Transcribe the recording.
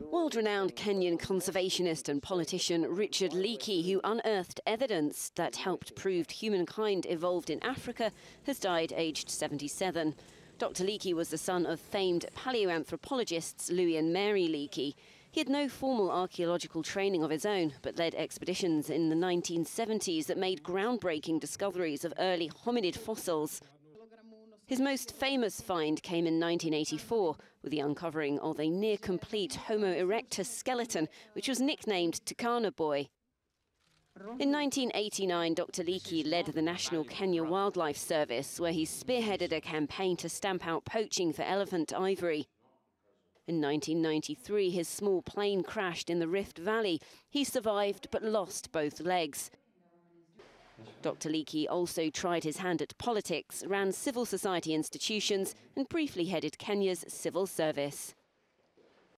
World-renowned Kenyan conservationist and politician Richard Leakey, who unearthed evidence that helped prove humankind evolved in Africa, has died aged 77. Dr. Leakey was the son of famed paleoanthropologists Louis and Mary Leakey. He had no formal archaeological training of his own, but led expeditions in the 1970s that made groundbreaking discoveries of early hominid fossils. His most famous find came in 1984 with the uncovering of a near-complete Homo erectus skeleton, which was nicknamed Turkana Boy. In 1989, Dr. Leakey led the National Kenya Wildlife Service, where he spearheaded a campaign to stamp out poaching for elephant ivory. In 1993, his small plane crashed in the Rift Valley. He survived but lost both legs. Dr. Leakey also tried his hand at politics, ran civil society institutions and briefly headed Kenya's civil service.